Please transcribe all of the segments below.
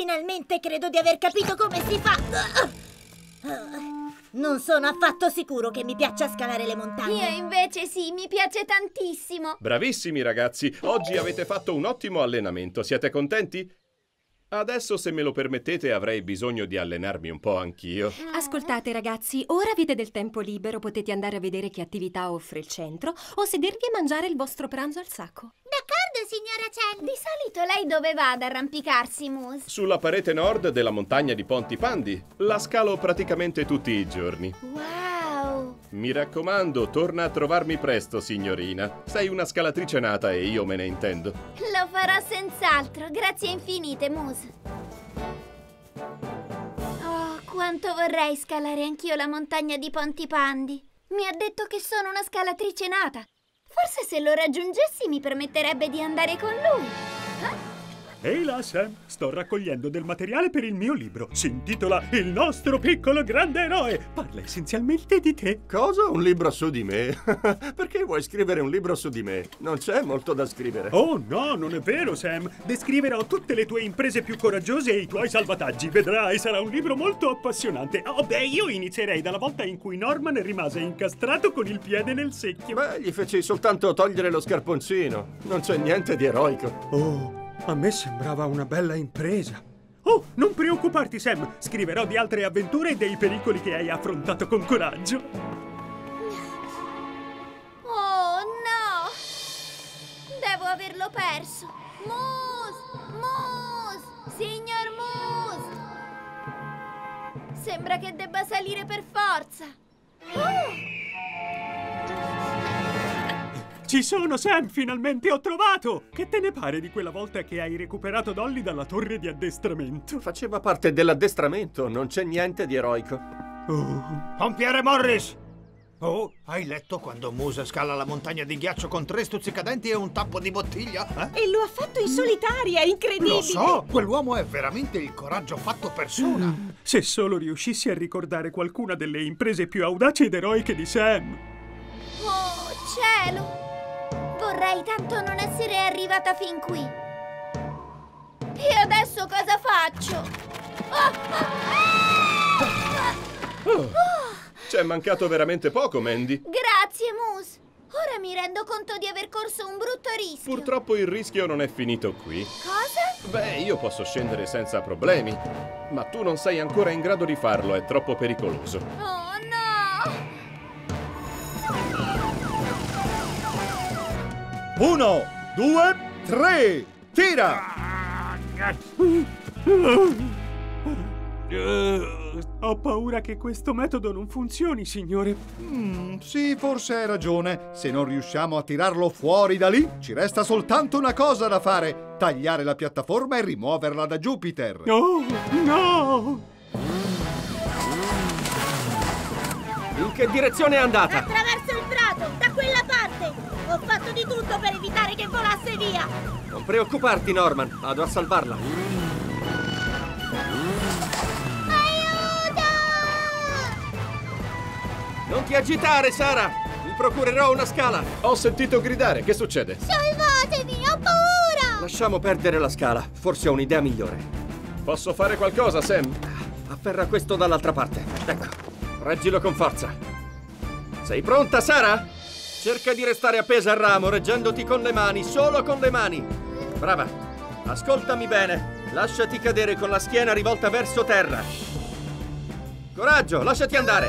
Finalmente credo di aver capito come si fa. Non sono affatto sicuro che mi piaccia scalare le montagne. Io invece sì, mi piace tantissimo. Bravissimi ragazzi, oggi avete fatto un ottimo allenamento, siete contenti? Adesso, se me lo permettete, avrei bisogno di allenarmi un po' anch'io. Ascoltate ragazzi, ora avete del tempo libero, potete andare a vedere che attività offre il centro o sedervi e mangiare il vostro pranzo al sacco. D'accordo, signora Chen. Di solito lei dove va ad arrampicarsi, Moose? Sulla parete nord della montagna di Pontipandi. La scalo praticamente tutti i giorni. Wow! Mi raccomando, torna a trovarmi presto, signorina. Sei una scalatrice nata e io me ne intendo. Lo farò senz'altro, grazie infinite, Moose. Oh, quanto vorrei scalare anch'io la montagna di Pontipandi. Mi ha detto che sono una scalatrice nata. Forse se lo raggiungessi mi permetterebbe di andare con lui. Ehi là, Sam, sto raccogliendo del materiale per il mio libro. Si intitola Il nostro piccolo grande eroe. Parla essenzialmente di te. Cosa? Un libro su di me? Perché vuoi scrivere un libro su di me? Non c'è molto da scrivere. Oh no, non è vero, Sam. Descriverò tutte le tue imprese più coraggiose e i tuoi salvataggi. Vedrai, sarà un libro molto appassionante. Oh beh, io inizierei dalla volta in cui Norman rimase incastrato con il piede nel secchio. Beh, gli feci soltanto togliere lo scarponcino. Non c'è niente di eroico. Oh, a me sembrava una bella impresa. Oh, non preoccuparti, Sam. Scriverò di altre avventure e dei pericoli che hai affrontato con coraggio. Oh no! Devo averlo perso. Moose! Moose! Signor Moose! Sembra che debba salire per forza. Ci sono, Sam! Finalmente ho trovato! Che te ne pare di quella volta che hai recuperato Dolly dalla torre di addestramento? Faceva parte dell'addestramento, non c'è niente di eroico. Pompiere Morris! Oh, hai letto quando Moose scala la montagna di ghiaccio con 3 stuzzicadenti e un tappo di bottiglia? E lo ha fatto in solitaria, è incredibile! Lo so! Quell'uomo è veramente il coraggio fatto persona! Se solo riuscissi a ricordare qualcuna delle imprese più audaci ed eroiche di Sam! Oh, cielo! Vorrei tanto non essere arrivata fin qui. E adesso cosa faccio? C'è mancato veramente poco, Mandy. Grazie, Moose. Ora mi rendo conto di aver corso un brutto rischio. Purtroppo il rischio non è finito qui. Cosa? Beh, io posso scendere senza problemi, ma tu non sei ancora in grado di farlo, è troppo pericoloso. Oh, no! 1, 2, 3, tira! Ho paura che questo metodo non funzioni, signore. Sì, forse hai ragione. Se non riusciamo a tirarlo fuori da lì, ci resta soltanto una cosa da fare: tagliare la piattaforma e rimuoverla da Jupiter. Oh, no! In che direzione è andata? Attraverso il prato, da quella parte. Ho fatto di tutto per evitare che volasse via. Non preoccuparti, Norman, vado a salvarla. Aiuto! Non ti agitare, Sara! Mi procurerò una scala. Ho sentito gridare, che succede? Salvatemi, ho paura! Lasciamo perdere la scala, forse ho un'idea migliore. Posso fare qualcosa, Sam? Afferra questo dall'altra parte. Ecco, reggilo con forza. Sei pronta, Sara? Cerca di restare appesa al ramo, reggendoti con le mani, solo con le mani. Brava. Ascoltami bene. Lasciati cadere con la schiena rivolta verso terra. Coraggio, lasciati andare.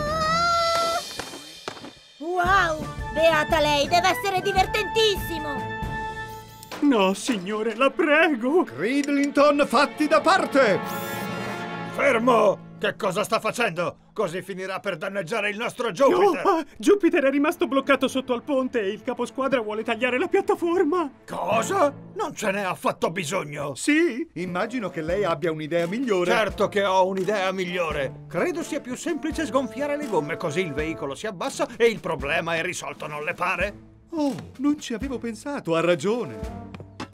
Wow! Beata lei, deve essere divertentissimo! No, signore, la prego! Cridlington, fatti da parte! Fermo! Che cosa sta facendo? Così finirà per danneggiare il nostro Jupiter! Oh, Jupiter è rimasto bloccato sotto al ponte e il caposquadra vuole tagliare la piattaforma! Cosa? Non ce n'è affatto bisogno! Sì, immagino che lei abbia un'idea migliore. Certo che ho un'idea migliore! Credo sia più semplice sgonfiare le gomme, così il veicolo si abbassa e il problema è risolto, non le pare? Oh, non ci avevo pensato, ha ragione.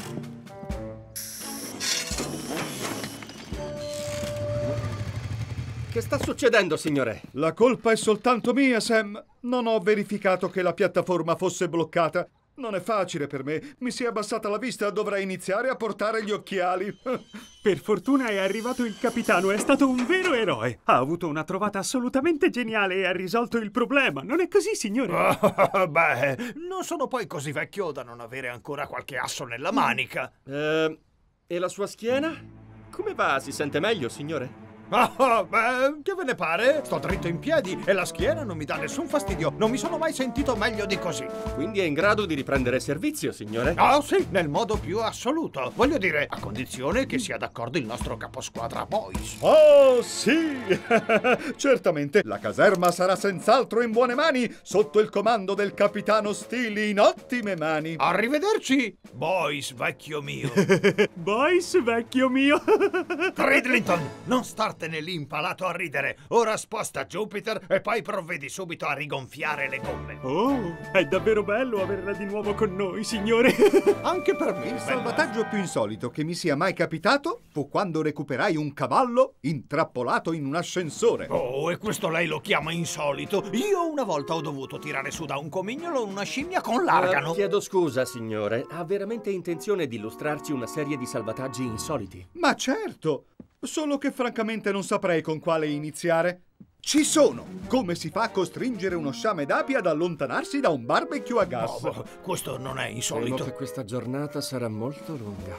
Che sta succedendo, signore? La colpa è soltanto mia, Sam. Non ho verificato che la piattaforma fosse bloccata. Non è facile per me. Mi si è abbassata la vista, dovrei iniziare a portare gli occhiali. Per fortuna è arrivato il capitano, è stato un vero eroe. Ha avuto una trovata assolutamente geniale e ha risolto il problema. Non è così, signore? Beh, non sono poi così vecchio da non avere ancora qualche asso nella manica. E la sua schiena? Come va? Si sente meglio, signore? Beh, che ve ne pare? Sto dritto in piedi e la schiena non mi dà nessun fastidio. Non mi sono mai sentito meglio di così. Quindi è in grado di riprendere servizio, signore? Oh sì, nel modo più assoluto. Voglio dire, a condizione che sia d'accordo il nostro caposquadra Boyce. Oh, sì! Certamente, la caserma sarà senz'altro in buone mani, sotto il comando del capitano Steely in ottime mani. Arrivederci, Boyce, vecchio mio. Boyce, vecchio mio. Cridlington, non startene lì impalato a ridere. Ora sposta Jupiter e poi provvedi subito a rigonfiare le gomme. Oh, è davvero bello averla di nuovo con noi, signore. Anche per me. Il salvataggio più insolito che mi sia mai capitato fu quando recuperai un cavallo intrappolato in un ascensore. Oh, e questo lei lo chiama insolito? Io una volta ho dovuto tirare su da un comignolo una scimmia con l'argano. Chiedo scusa, signore. Ha veramente intenzione di illustrarci una serie di salvataggi insoliti? Ma certo! Solo che francamente non saprei con quale iniziare. Ci sono! Come si fa a costringere uno sciame d'api ad allontanarsi da un barbecue a gas? Oh, questo non è Temo insolito. che questa giornata sarà molto lunga.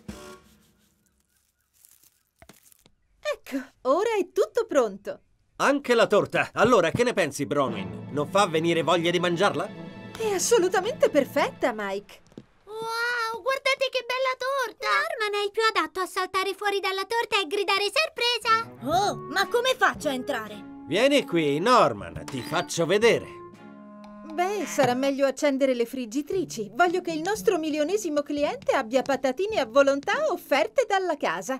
Ecco, ora è tutto pronto. Anche la torta. Allora, che ne pensi, Bronwyn? Non fa venire voglia di mangiarla? È assolutamente perfetta, Mike. Wow, guardate che bella torta! Norman è il più adatto a saltare fuori dalla torta e gridare sorpresa. Oh, ma come faccio a entrare? Vieni qui, Norman, ti faccio vedere. Beh, sarà meglio accendere le friggitrici. Voglio che il nostro milionesimo cliente abbia patatine a volontà offerte dalla casa.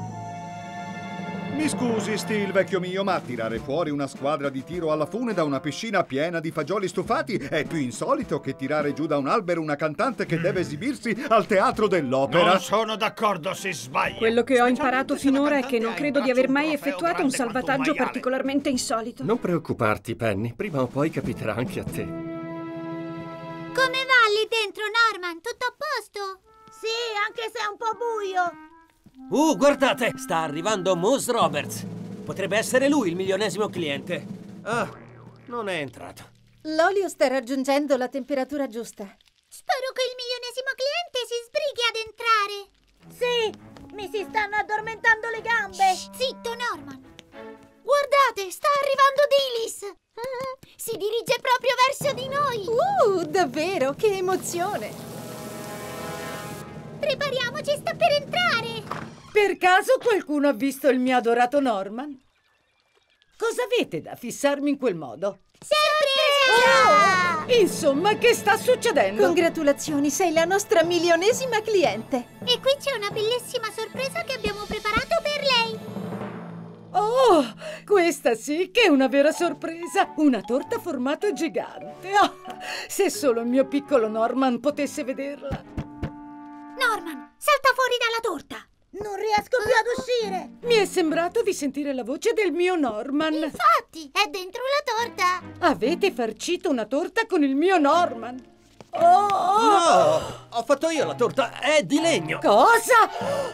Mi scusi, Steel, vecchio mio, ma tirare fuori una squadra di tiro alla fune da una piscina piena di fagioli stufati è più insolito che tirare giù da un albero una cantante che deve esibirsi al teatro dell'opera. Non sono d'accordo, si sbaglia. Quello che ho imparato finora è che non credo di aver mai effettuato un salvataggio particolarmente insolito. Non preoccuparti, Penny. Prima o poi capiterà anche a te. Come va lì dentro, Norman? Tutto a posto? Sì, anche se è un po' buio. Guardate, sta arrivando Moose Roberts. Potrebbe essere lui il milionesimo cliente. Ah, non è entrato. L'olio sta raggiungendo la temperatura giusta. Spero che il milionesimo cliente si sbrighi ad entrare. Sì, mi si stanno addormentando le gambe. Shh, zitto, Norman. Guardate, sta arrivando Dilys. Si dirige proprio verso di noi. Davvero, che emozione! Prepariamoci, sta per entrare. Per caso qualcuno ha visto il mio adorato Norman? Cosa avete da fissarmi in quel modo? Sorpresa! Insomma, che sta succedendo? Congratulazioni, sei la nostra milionesima cliente. E qui c'è una bellissima sorpresa che abbiamo preparato per lei. Oh, questa sì che è una vera sorpresa! Una torta a formato gigante! Se solo il mio piccolo Norman potesse vederla! Norman, salta fuori dalla torta! Non riesco più ad uscire! Mi è sembrato di sentire la voce del mio Norman! Infatti, è dentro la torta! Avete farcito una torta con il mio Norman! No, ho fatto io la torta, è di legno! Cosa?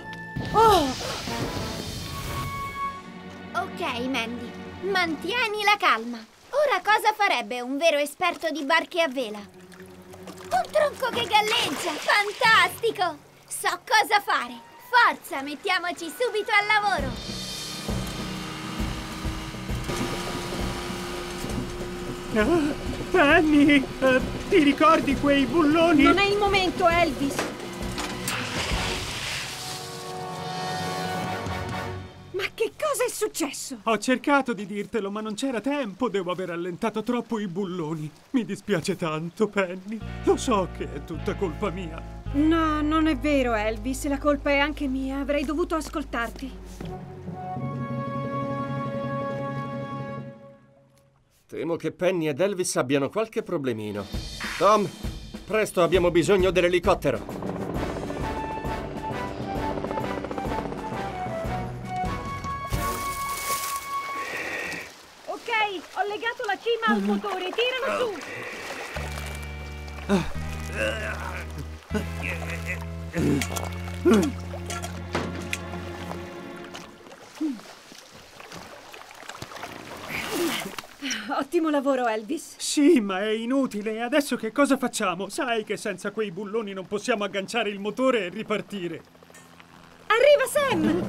Ok, Mandy, mantieni la calma. Ora cosa farebbe un vero esperto di barche a vela? Un tronco che galleggia! Fantastico! So cosa fare! Forza, mettiamoci subito al lavoro! Penny, ti ricordi quei bulloni? Non è il momento, Elvis! Ma che cosa è successo? Ho cercato di dirtelo, ma non c'era tempo. Devo aver allentato troppo i bulloni. Mi dispiace tanto, Penny. Lo so che è tutta colpa mia. No, non è vero, Elvis. La colpa è anche mia. Avrei dovuto ascoltarti. Temo che Penny ed Elvis abbiano qualche problemino. Tom, presto, abbiamo bisogno dell'elicottero. Ok, ho legato la cima al motore. Tiralo su! Ottimo lavoro, Elvis. Sì, ma è inutile. Adesso che cosa facciamo? Sai che senza quei bulloni non possiamo agganciare il motore e ripartire. Arriva Sam!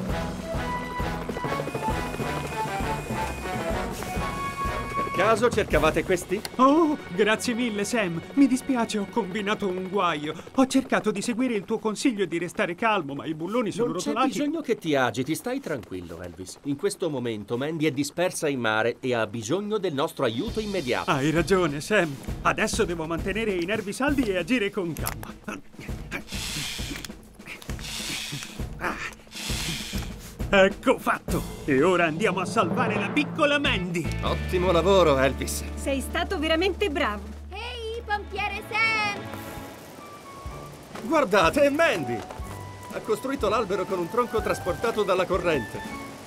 Per caso cercavate questi? Oh, grazie mille, Sam. Mi dispiace, ho combinato un guaio. Ho cercato di seguire il tuo consiglio di restare calmo, ma i bulloni sono Non c'è rotolati. bisogno che ti agiti, stai tranquillo, Elvis. In questo momento Mandy è dispersa in mare e ha bisogno del nostro aiuto immediato. Hai ragione, Sam. Adesso devo mantenere i nervi saldi e agire con calma. Ecco fatto! E ora andiamo a salvare la piccola Mandy! Ottimo lavoro, Elvis! Sei stato veramente bravo! Ehi, pompiere Sam! Guardate, è Mandy! Ha costruito l'albero con un tronco trasportato dalla corrente.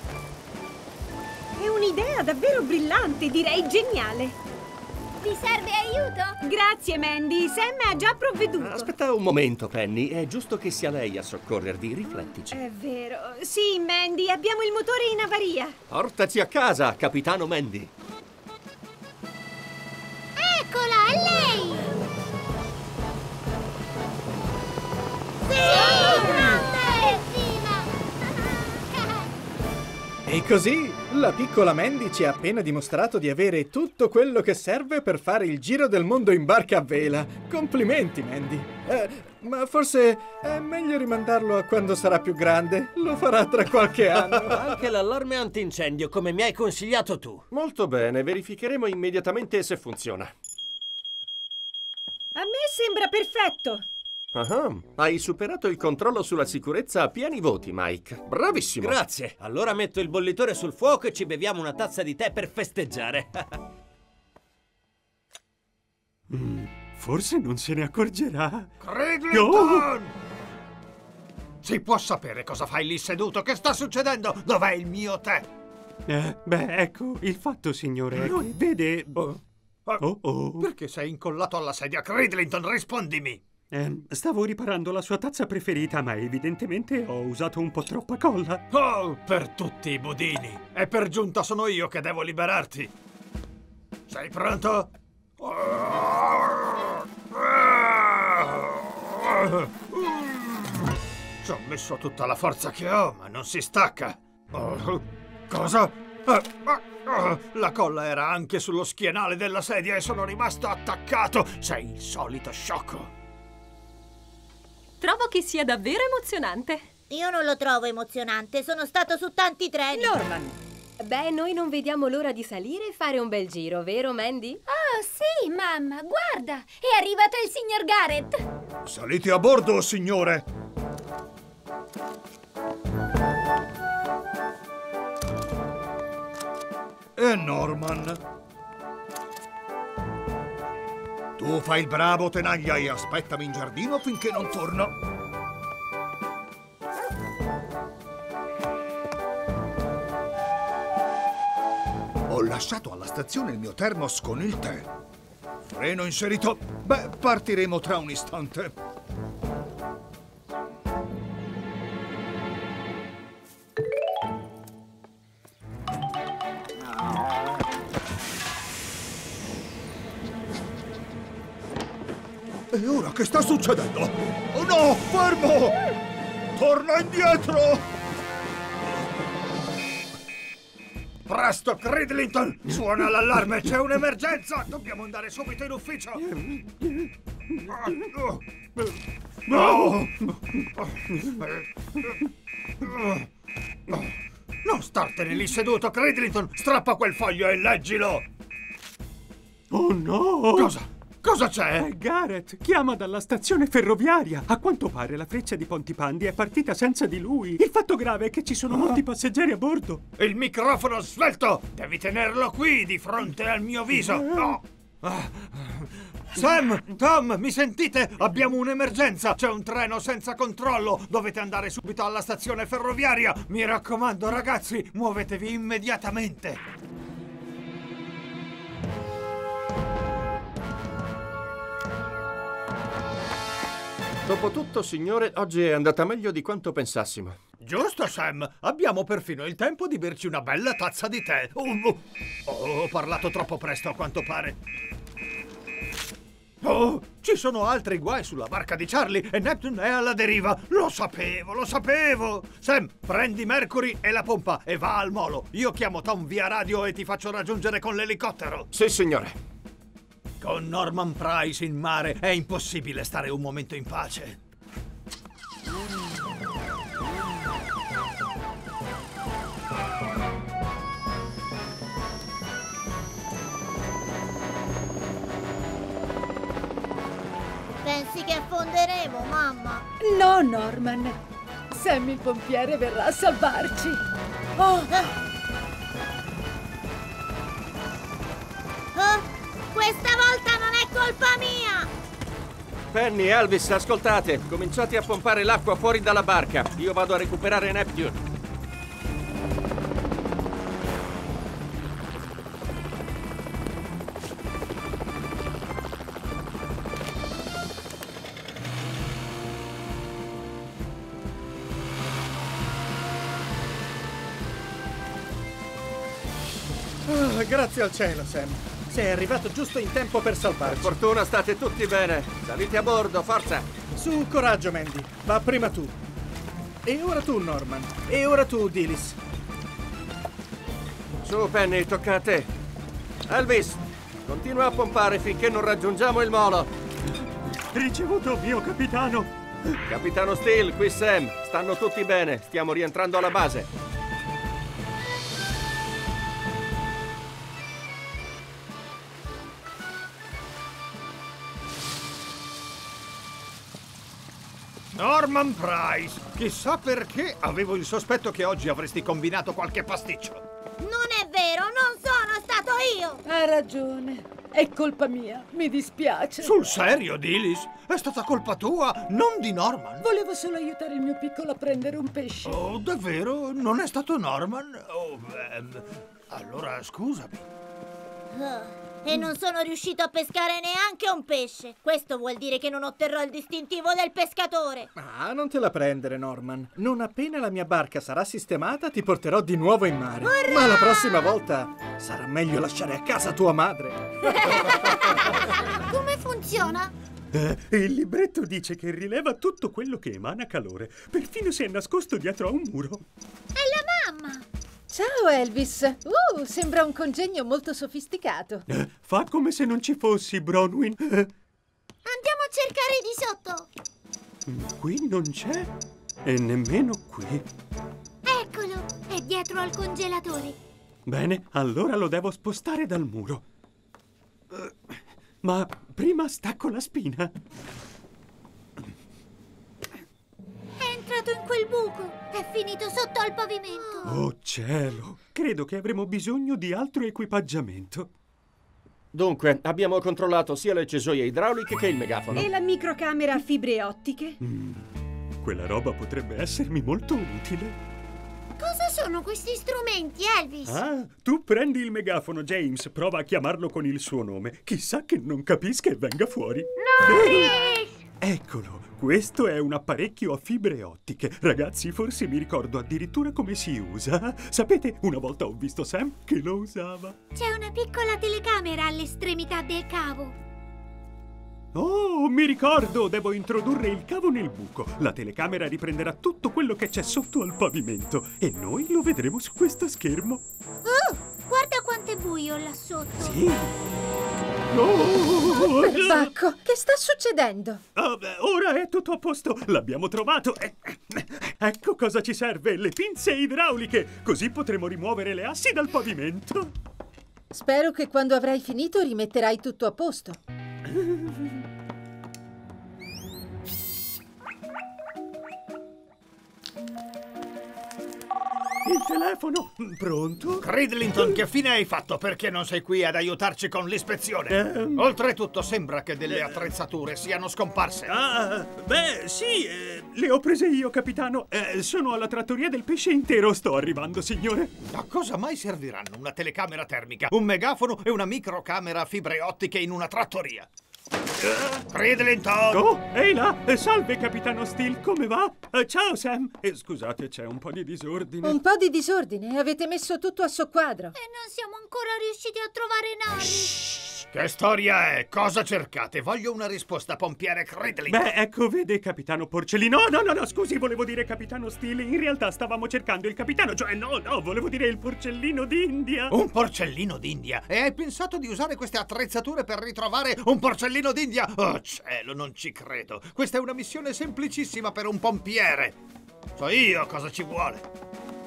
È un'idea davvero brillante, direi geniale! Vi serve aiuto? Grazie, Mandy! Sam ha già provveduto! Aspetta un momento, Penny. È giusto che sia lei a soccorrervi. Riflettici. È vero. Sì, Mandy, abbiamo il motore in avaria. Portaci a casa, capitano Mandy. Eccola, è lei! E così la piccola Mandy ci ha appena dimostrato di avere tutto quello che serve per fare il giro del mondo in barca a vela. Complimenti, Mandy. Ma forse è meglio rimandarlo a quando sarà più grande. Lo farà tra qualche anno. Anche l'allarme antincendio, come mi hai consigliato tu. Molto bene, verificheremo immediatamente se funziona. A me sembra perfetto. Ah, hai superato il controllo sulla sicurezza a pieni voti, Mike. Bravissimo. Grazie. Allora metto il bollitore sul fuoco e ci beviamo una tazza di tè per festeggiare. Forse non se ne accorgerà. Cridlington! Si può sapere cosa fai lì seduto? Che sta succedendo? Dov'è il mio tè? Beh, ecco, il fatto, signore, è che vede... Perché sei incollato alla sedia? Cridlington, rispondimi! Stavo riparando la sua tazza preferita, ma evidentemente ho usato un po' troppa colla. Oh, per tutti i budini! E per giunta sono io che devo liberarti! Sei pronto? Ci ho messo tutta la forza che ho, ma non si stacca! Cosa? La colla era anche sullo schienale della sedia e sono rimasto attaccato! Sei il solito sciocco! Trovo che sia davvero emozionante. Io non lo trovo emozionante, sono stato su tanti treni. Norman! Beh, noi non vediamo l'ora di salire e fare un bel giro, vero Mandy? Oh, sì, mamma, guarda! È arrivato il signor Garrett! Salite a bordo, signore! E Norman? Tu fai il bravo, tenaglia, e aspettami in giardino finché non torno. Ho lasciato alla stazione il mio termos con il tè. Freno inserito. Beh, partiremo tra un istante. E ora che sta succedendo? Oh no, fermo! Torna indietro! Presto, Cridlington! Suona l'allarme, c'è un'emergenza! Dobbiamo andare subito in ufficio! Non startene lì seduto, Cridlington! Strappa quel foglio e leggilo! Oh no! Cosa? Cosa c'è? Garrett chiama dalla stazione ferroviaria. A quanto pare la freccia di Pontypandy è partita senza di lui. Il fatto grave è che ci sono molti passeggeri a bordo. Il microfono svelto! Devi tenerlo qui, di fronte al mio viso! No! Sam! Tom, mi sentite? Abbiamo un'emergenza! C'è un treno senza controllo! Dovete andare subito alla stazione ferroviaria! Mi raccomando, ragazzi, muovetevi immediatamente! Dopotutto, signore, oggi è andata meglio di quanto pensassimo. Giusto, Sam. Abbiamo perfino il tempo di berci una bella tazza di tè. Ho parlato troppo presto, a quanto pare. Oh, ci sono altri guai sulla barca di Charlie e Neptune è alla deriva. Lo sapevo, lo sapevo. Sam, prendi Mercury e la pompa e va al molo. Io chiamo Tom via radio e ti faccio raggiungere con l'elicottero. Sì, signore. Con Norman Price in mare è impossibile stare un momento in pace. Pensi che affonderemo, mamma? No, Norman. Sam il pompiere verrà a salvarci. Oh! Questa volta non è colpa mia! Penny, Elvis, ascoltate. Cominciate a pompare l'acqua fuori dalla barca. Io vado a recuperare Neptune. Grazie al cielo, Sam. Sei arrivato giusto in tempo per salvarci. Per fortuna state tutti bene. Salite a bordo, forza! Su, coraggio, Mandy. Va prima tu. E ora tu, Norman. E ora tu, Dilys. Su, Penny, tocca a te. Elvis, continua a pompare finché non raggiungiamo il molo. Ricevuto, mio capitano. Capitano Steele, qui Sam. Stanno tutti bene. Stiamo rientrando alla base. Norman Price! Chissà perché avevo il sospetto che oggi avresti combinato qualche pasticcio. Non è vero, non sono stato io! Ha ragione. È colpa mia, mi dispiace. Sul serio, Dilys? È stata colpa tua, non di Norman. Volevo solo aiutare il mio piccolo a prendere un pesce. Oh, davvero? Non è stato Norman? Oh, allora scusami. E non sono riuscito a pescare neanche un pesce. Questo vuol dire che non otterrò il distintivo del pescatore. Ah, non te la prendere, Norman. Non appena la mia barca sarà sistemata, ti porterò di nuovo in mare. Urrà! Ma la prossima volta sarà meglio lasciare a casa tua madre. Come funziona? Il libretto dice che rileva tutto quello che emana calore. Perfino si è nascosto dietro a un muro. È la mamma! Ciao, Elvis. Sembra un congegno molto sofisticato. Fa come se non ci fossi, Bronwyn. Andiamo a cercare di sotto. Qui non c'è. E nemmeno qui. Eccolo, è dietro al congelatore. Bene, allora lo devo spostare dal muro. Ma prima stacco la spina. È entrato in quel buco. È finito sotto al pavimento. Oh cielo! Credo che avremo bisogno di altro equipaggiamento. Dunque, abbiamo controllato sia le cesoie idrauliche che il megafono. E la microcamera a fibre ottiche? Quella roba potrebbe essermi molto utile. Cosa sono questi strumenti, Elvis? Ah, tu prendi il megafono, James. Prova a chiamarlo con il suo nome. Chissà che non capisca e venga fuori. Norris! Eccolo, questo è un apparecchio a fibre ottiche. Ragazzi, forse mi ricordo addirittura come si usa. Sapete, una volta ho visto Sam che lo usava. C'è una piccola telecamera all'estremità del cavo. Oh, mi ricordo! Devo introdurre il cavo nel buco. La telecamera riprenderà tutto quello che c'è sotto al pavimento e noi lo vedremo su questo schermo. Guarda quanto è buio là sotto. Sì. Oh, perbacco, che sta succedendo? Ora è tutto a posto. L'abbiamo trovato. Ecco cosa ci serve, le pinze idrauliche. Così potremo rimuovere le assi dal pavimento. Spero che quando avrai finito rimetterai tutto a posto. Il telefono! Pronto? Cridlington, che fine hai fatto? Perché non sei qui ad aiutarci con l'ispezione? Oltretutto sembra che delle attrezzature siano scomparse. Ah, beh, sì, le ho prese io, capitano. Sono alla trattoria del pesce intero. Sto arrivando, signore. A cosa mai serviranno una telecamera termica, un megafono e una microcamera a fibre ottiche in una trattoria? Cridlington! Oh, ehi là! Salve, capitano Steele, come va? Ciao, Sam! Scusate, c'è un po' di disordine. Un po' di disordine? Avete messo tutto a soqquadro. E non siamo ancora riusciti a trovare Nari. Che storia è? Cosa cercate? Voglio una risposta, pompiere Cridlington. Beh, ecco, vede, capitano Porcellino. No, scusi, volevo dire capitano Steele. In realtà stavamo cercando il capitano, cioè no, volevo dire il porcellino d'India. Un porcellino d'India? E hai pensato di usare queste attrezzature per ritrovare un porcellino d'India? Oh cielo, non ci credo. Questa è una missione semplicissima per un pompiere. So io cosa ci vuole.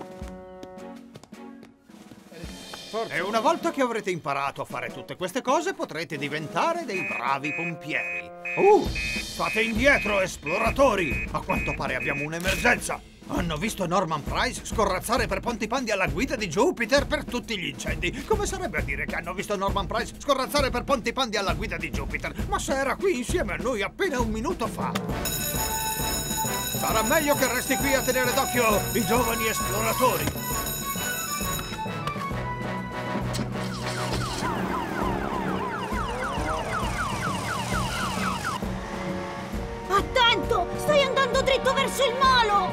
E una volta che avrete imparato a fare tutte queste cose, potrete diventare dei bravi pompieri. Fate indietro, esploratori! A quanto pare abbiamo un'emergenza. Hanno visto Norman Price scorrazzare per Pontypandy alla guida di Jupiter per tutti gli incendi. Come sarebbe a dire che hanno visto Norman Price scorrazzare per Pontypandy alla guida di Jupiter? Ma se era qui insieme a noi appena un minuto fa. Sarà meglio che resti qui a tenere d'occhio i giovani esploratori. Attento! Stai andando dritto verso il molo!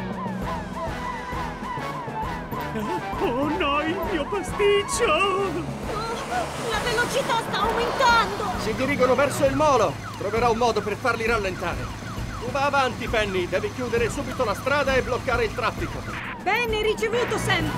Oh no, il mio pasticcio! La velocità sta aumentando! Si dirigono verso il molo! Troverò un modo per farli rallentare. Tu va avanti, Penny! Devi chiudere subito la strada e bloccare il traffico. Bene, ricevuto, Sam!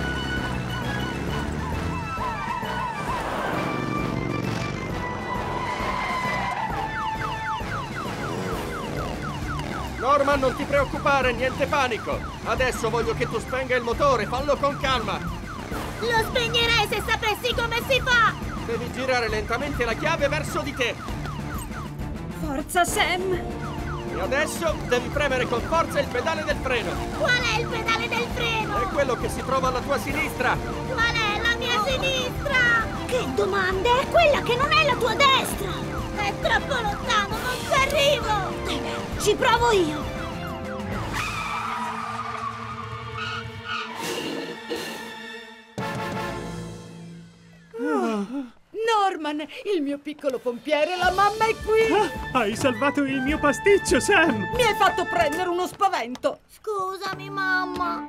Norman, non ti preoccupare, niente panico! Adesso voglio che tu spenga il motore, fallo con calma! Lo spegnerei se sapessi come si fa! Devi girare lentamente la chiave verso di te! Forza, Sam! E adesso devi premere con forza il pedale del freno! Qual è il pedale del freno? È quello che si trova alla tua sinistra! Qual è la mia sinistra? Che domande? È quella che non è la tua destra! È troppo lontano, non ci arrivo! Ci provo io! Norman, il mio piccolo pompiere, la mamma è qui! Hai salvato il mio pasticcio, Sam! Mi hai fatto prendere uno spavento! Scusami, mamma!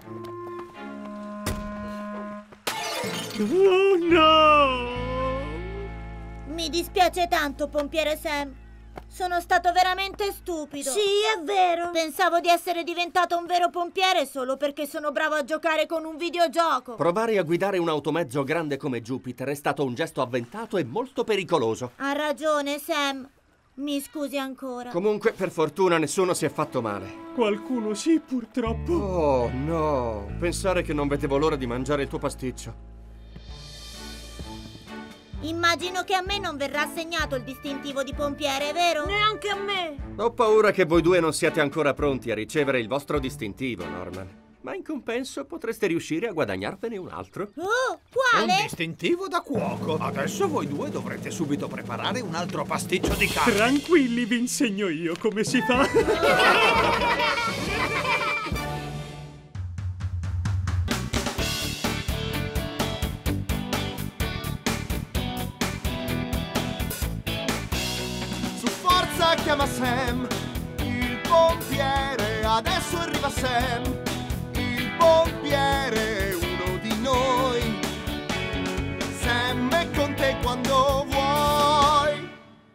Oh no! Mi dispiace tanto, pompiere Sam. Sono stato veramente stupido. Sì, è vero. Pensavo di essere diventato un vero pompiere solo perché sono bravo a giocare con un videogioco. Provare a guidare un automezzo grande come Jupiter è stato un gesto avventato e molto pericoloso. Ha ragione, Sam. Mi scusi ancora. Comunque, per fortuna, nessuno si è fatto male. Qualcuno sì, purtroppo. Oh, no. Pensare che non vedevo l'ora di mangiare il tuo pasticcio. Immagino che a me non verrà assegnato il distintivo di pompiere, vero? Neanche a me. Ho paura che voi due non siate ancora pronti a ricevere il vostro distintivo, Norman. Ma in compenso potreste riuscire a guadagnarvene un altro. Oh, quale? Un distintivo da cuoco. Adesso voi due dovrete subito preparare un altro pasticcio di carne. Tranquilli, vi insegno io come si fa. Chiama Sam, il pompiere, adesso arriva Sam, il pompiere è uno di noi, Sam è con te quando vuoi.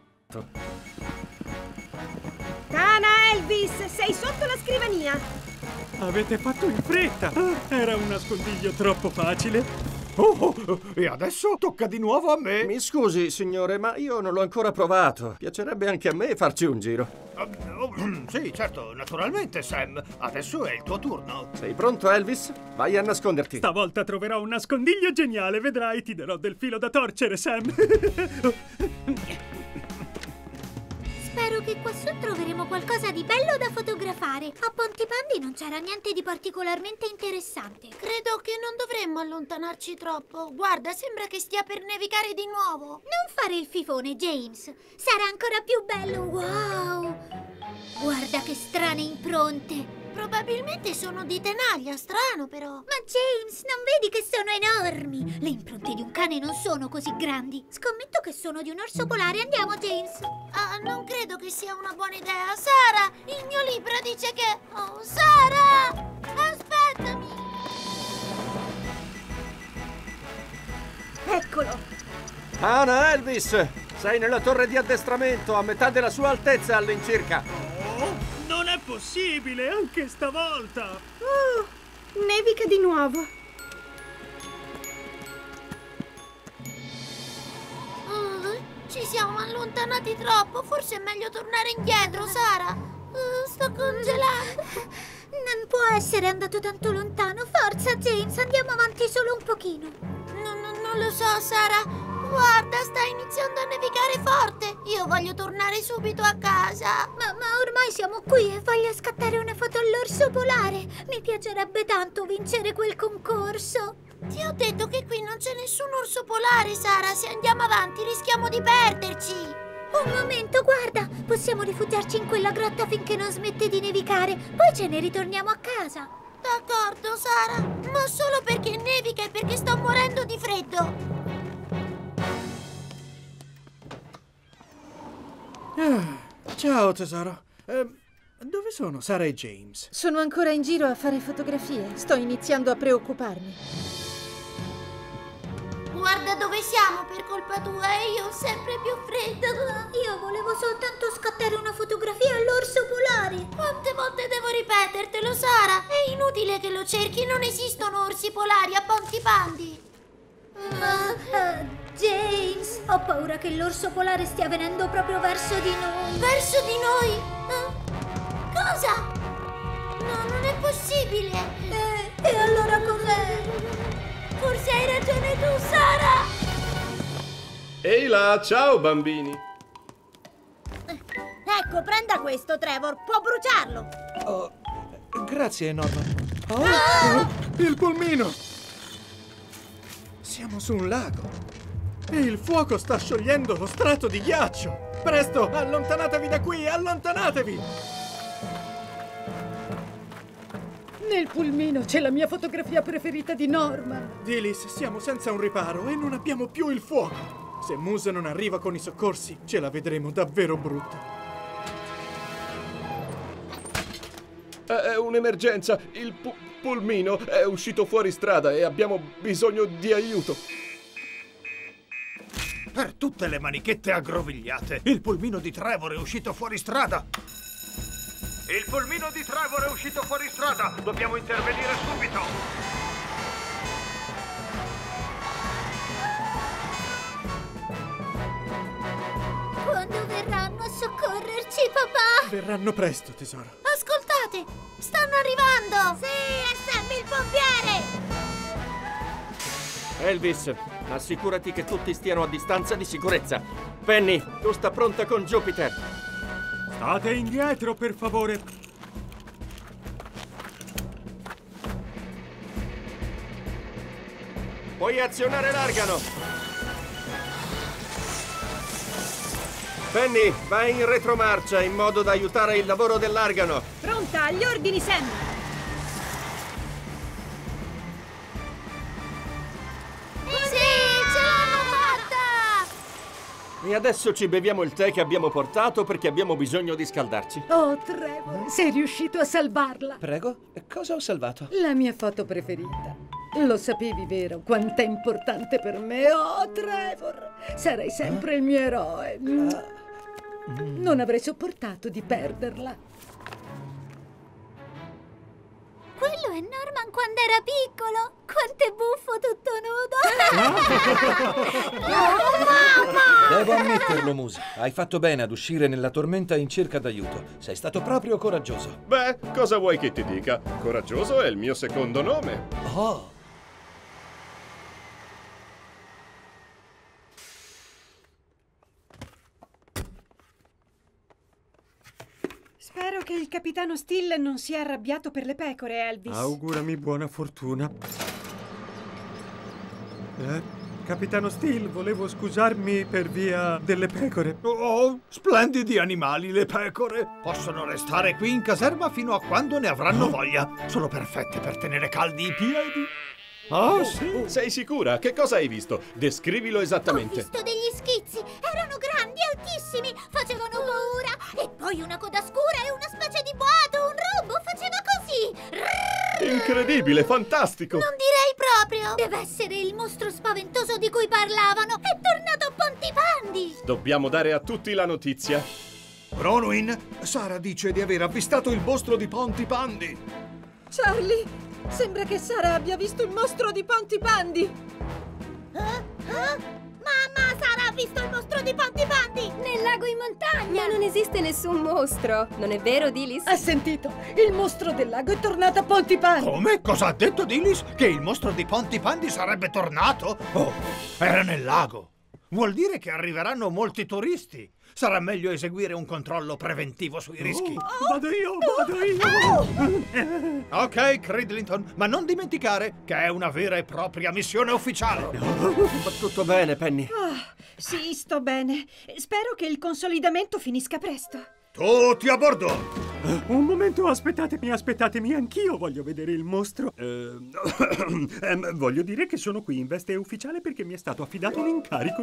Tana, Elvis, sei sotto la scrivania. Avete fatto in fretta, era un nascondiglio troppo facile. E adesso tocca di nuovo a me. Mi scusi, signore, ma io non l'ho ancora provato. Piacerebbe anche a me farci un giro. Sì, certo, naturalmente, Sam. Adesso è il tuo turno. Sei pronto, Elvis? Vai a nasconderti. Stavolta troverò un nascondiglio geniale, vedrai, ti darò del filo da torcere, Sam. Spero che quassù troveremo qualcosa di bello da fotografare. A Pontypandy non c'era niente di particolarmente interessante. Credo che non dovremmo allontanarci troppo. Guarda, sembra che stia per nevicare di nuovo. Non fare il fifone, James. Sarà ancora più bello. Wow! Guarda che strane impronte. probabilmente sono di tenaglia, strano però. Ma James, non vedi che sono enormi? Le impronte di un cane non sono così grandi. Scommetto che sono di un orso polare. Andiamo, James. Ah, non credo che sia una buona idea. Sara, il mio libro dice che... Oh, Sara! Aspettami! Eccolo! Anna Elvis! Sei nella torre di addestramento, a metà della sua altezza all'incirca. Oh, non è possibile, anche stavolta! Oh, nevica di nuovo. Ci siamo allontanati troppo. Forse è meglio tornare indietro, Sara. Sto congelando. Non può essere andato tanto lontano. Forza, James, andiamo avanti solo un pochino. Non lo so, Sara. Guarda, sta iniziando a nevicare forte. Io voglio tornare subito a casa. Ma ormai siamo qui e voglio scattare una foto all'orso polare. Mi piacerebbe tanto vincere quel concorso. Ti ho detto che qui non c'è nessun orso polare, Sara. Se andiamo avanti rischiamo di perderci. Un momento, guarda. Possiamo rifugiarci in quella grotta finché non smette di nevicare. Poi ce ne ritorniamo a casa. D'accordo, Sara. Ma solo perché nevica e perché sto morendo di freddo. Ciao tesoro. Dove sono Sara e James? Sono ancora in giro a fare fotografie. Sto iniziando a preoccuparmi. Guarda dove siamo per colpa tua e io ho sempre più freddo. Io volevo soltanto scattare una fotografia all'orso polare. Quante volte devo ripetertelo, Sara? È inutile che lo cerchi, non esistono orsi polari a Pontipandi. James, ho paura che l'orso polare stia venendo proprio verso di noi. Verso di noi? Cosa? No, non è possibile. E allora cos'è? Forse hai ragione tu, Sara. Ehi là, ciao bambini. Ecco, prenda questo, Trevor. Può bruciarlo. Oh, grazie, Norman. Oh, il pulmino! Siamo su un lago. E il fuoco sta sciogliendo lo strato di ghiaccio! Presto, allontanatevi da qui, allontanatevi! Nel pulmino c'è la mia fotografia preferita di Norman. Dilys, siamo senza un riparo e non abbiamo più il fuoco. Se Moose non arriva con i soccorsi, ce la vedremo davvero brutta. È un'emergenza. Il pulmino è uscito fuori strada e abbiamo bisogno di aiuto. Per tutte le manichette aggrovigliate, il pulmino di Trevor è uscito fuori strada. Il pulmino di Trevor è uscito fuori strada. Dobbiamo intervenire subito. Quando verranno a soccorrerci, papà? Verranno presto, tesoro. Ascoltate, stanno arrivando. Sì, è Sam il pompiere. Elvis, assicurati che tutti stiano a distanza di sicurezza. Penny, tu sta pronta con Jupiter. State indietro, per favore. Puoi azionare l'argano. Penny, vai in retromarcia in modo da aiutare il lavoro dell'argano. Pronta, agli ordini, Sam. E adesso ci beviamo il tè che abbiamo portato perché abbiamo bisogno di scaldarci. Oh, Trevor, sei riuscito a salvarla. Prego? Cosa ho salvato? La mia foto preferita. Lo sapevi, vero? Quanto è importante per me. Oh, Trevor, sarai sempre il mio eroe. Non avrei sopportato di perderla. Quello è Norman quando era piccolo. Quanto è buffo tutto nudo. Oh, mamma! Devo ammetterlo, Moose. Hai fatto bene ad uscire nella tormenta in cerca d'aiuto. Sei stato proprio coraggioso. Beh, cosa vuoi che ti dica? Coraggioso è il mio secondo nome. Oh! Spero che il capitano Steele non sia arrabbiato per le pecore, Elvis. Augurami buona fortuna. Capitano Steel, volevo scusarmi per via delle pecore. Oh, splendidi animali le pecore. Possono restare qui in caserma fino a quando ne avranno voglia. Sono perfette per tenere caldi i piedi. Oh, sì? Sei sicura? Che cosa hai visto? Descrivilo esattamente. Ho visto degli schizzi. Erano grandi, altissimi, facevano paura. E poi una coda scura e una specie di boato. Un rombo faceva così. Incredibile, fantastico. Non direi proprio. Deve essere il mostro spaventoso di cui parlavano. È tornato a Pontipandi. Dobbiamo dare a tutti la notizia. Bronwyn, Sara dice di aver avvistato il mostro di Pontipandi. Charlie, sembra che Sara abbia visto il mostro di Pontipandi. Mamma, Sara ha visto il mostro di Pontipandi! Nel lago in montagna! Ma non esiste nessun mostro, non è vero, Dilis? Ha sentito? Il mostro del lago è tornato a Pontipandi! Come? Cosa ha detto Dilis? Che il mostro di Pontipandi sarebbe tornato? Oh, era nel lago. Vuol dire che arriveranno molti turisti. Sarà meglio eseguire un controllo preventivo sui rischi. Vado io! Ok, Cridlington, ma non dimenticare che è una vera e propria missione ufficiale. Va tutto bene, Penny? Sì, sto bene. Spero che il consolidamento finisca presto. Tutti a bordo! Un momento, aspettatemi, anch'io voglio vedere il mostro. Voglio dire che sono qui in veste ufficiale perché mi è stato affidato un incarico.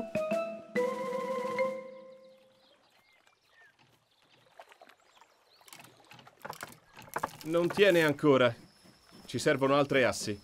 Non tiene ancora. Ci servono altre assi.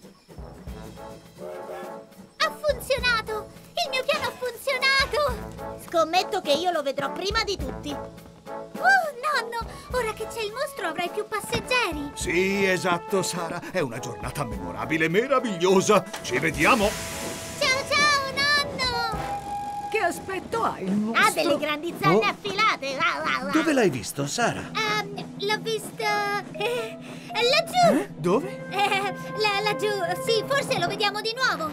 Ha funzionato! Il mio piano ha funzionato! Scommetto che io lo vedrò prima di tutti. Nonno! Ora che c'è il mostro avrai più passeggeri! Sì, esatto, Sara. È una giornata memorabile, meravigliosa. Ci vediamo! Ciao, nonno! Che aspetto ha il mostro? Ha delle grandi zanne affilate! Dove l'hai visto, Sara? L'ho vista... laggiù! Dove? Laggiù, sì, forse lo vediamo di nuovo!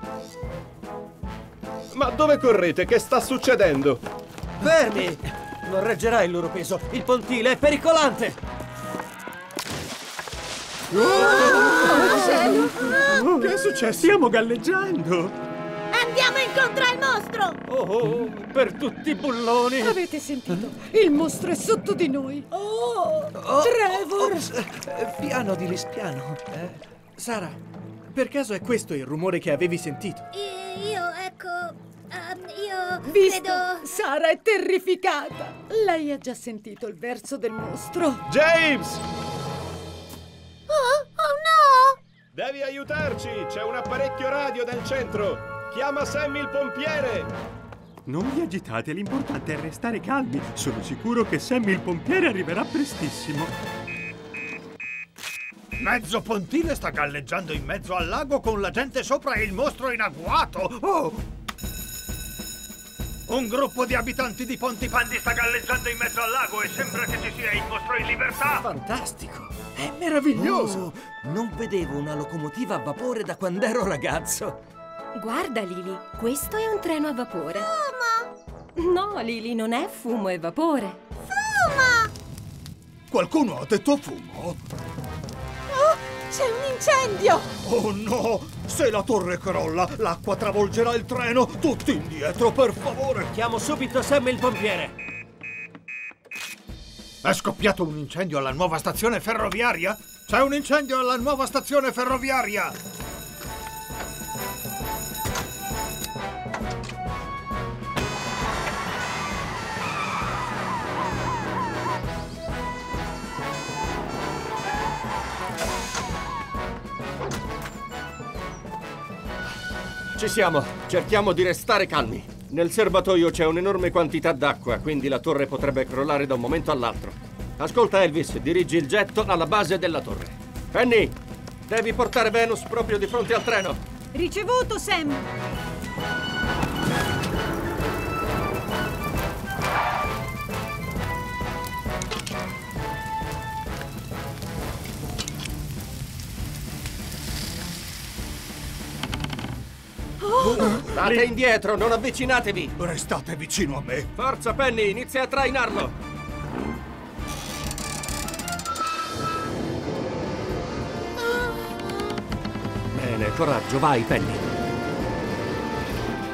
Ma dove correte? Che sta succedendo? Fermi! Non reggerà il loro peso! Il pontile è pericolante! Che è successo? Stiamo galleggiando! Andiamo incontro al mostro! Oh, per tutti i bulloni! Avete sentito? Il mostro è sotto di noi! Trevor! Piano, Dilis, piano. Sara, per caso è questo il rumore che avevi sentito? Io Visto? credo... Sara è terrificata! Lei ha già sentito il verso del mostro? James! Oh no! Devi aiutarci! C'è un apparecchio radio nel centro! Chiama Sammy il pompiere! Non vi agitate, l'importante è restare calmi. Sono sicuro che Sammy il pompiere arriverà prestissimo. Mezzo pontile sta galleggiando in mezzo al lago con la gente sopra e il mostro in agguato. Oh! Un gruppo di abitanti di Pontipandi sta galleggiando in mezzo al lago e sembra che ci sia il mostro in libertà. Fantastico! È meraviglioso! Non vedevo una locomotiva a vapore da quando ero ragazzo. Guarda, Lily, questo è un treno a vapore. Fumo! No, Lily, non è fumo, è vapore. Fumo! Qualcuno ha detto fumo? C'è un incendio! Oh no! Se la torre crolla, l'acqua travolgerà il treno! Tutti indietro, per favore! Chiamo subito Sammy il pompiere! È scoppiato un incendio alla nuova stazione ferroviaria? C'è un incendio alla nuova stazione ferroviaria! Ci siamo. Cerchiamo di restare calmi. Nel serbatoio c'è un'enorme quantità d'acqua, quindi la torre potrebbe crollare da un momento all'altro. Ascolta, Elvis, dirigi il getto alla base della torre. Penny, devi portare Venus proprio di fronte al treno. Ricevuto, Sam! State indietro, non avvicinatevi! Restate vicino a me! Forza, Penny, inizia a trainarlo! Bene, coraggio, vai, Penny!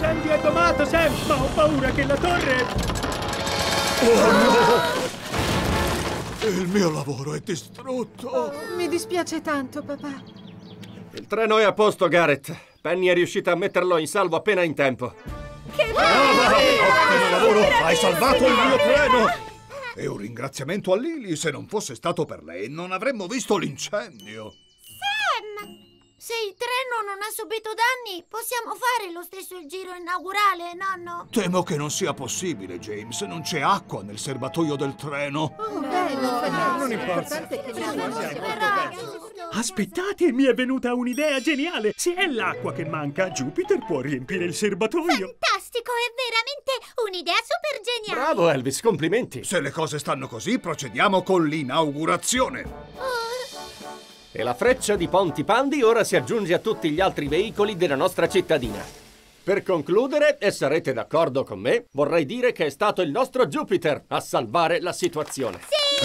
L'incendio è domato, Sam, ma ho paura che la torre... Oh no! Il mio lavoro è distrutto. Oh, mi dispiace tanto, papà. Il treno è a posto, Gareth. Penny è riuscita a metterlo in salvo appena in tempo. Che ottimo lavoro! Hai salvato il mio treno! E un ringraziamento a Lily. Se non fosse stato per lei, non avremmo visto l'incendio. Sam! Se il treno non ha subito danni, possiamo fare lo stesso il giro inaugurale, nonno? Temo che non sia possibile, James. Non c'è acqua nel serbatoio del treno. Oh, bello, non importa. L'importante è che Aspettate, mi è venuta un'idea geniale. Se è l'acqua che manca, Jupiter può riempire il serbatoio. Fantastico, è veramente un'idea super geniale. Bravo, Elvis, complimenti. Se le cose stanno così, procediamo con l'inaugurazione. E la freccia di Pontypandy ora si aggiunge a tutti gli altri veicoli della nostra cittadina. Per concludere, e sarete d'accordo con me, vorrei dire che è stato il nostro Jupiter a salvare la situazione. Sì!